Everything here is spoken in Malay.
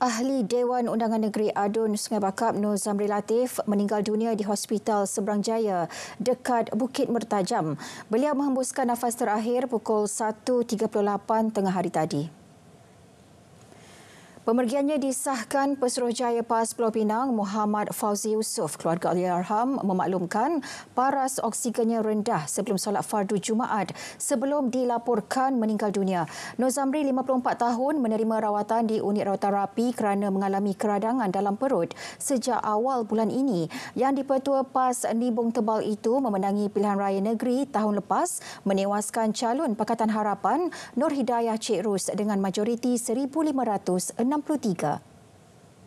Ahli Dewan Undangan Negeri Adun Sungai Bakap Nur Zamri Latif meninggal dunia di Hospital Seberang Jaya dekat Bukit Mertajam. Beliau menghembuskan nafas terakhir pukul 1.38 tengah hari tadi. Pemergiannya disahkan Pesuruhjaya PAS Pulau Pinang Muhammad Fauzi Yusof. Keluarga Allahyarham memaklumkan paras oksigennya rendah sebelum solat fardu Jumaat sebelum dilaporkan meninggal dunia. Nur Zamri 54 tahun menerima rawatan di unit rawatan rapi kerana mengalami keradangan dalam perut sejak awal bulan ini. Yang di-Pertua PAS Nibong Tebal itu memenangi pilihan raya negeri tahun lepas menewaskan calon Pakatan Harapan Nur Hidayah Cik Rus dengan majoriti 1,563.